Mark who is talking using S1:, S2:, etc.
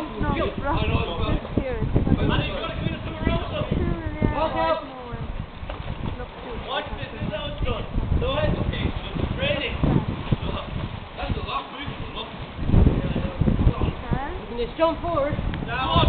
S1: No, just here.
S2: Watch this, this is how it's done. So, okay, so training. That's a lot quicker, look.
S1: Huh?
S3: You can just jump forward.
S2: Now,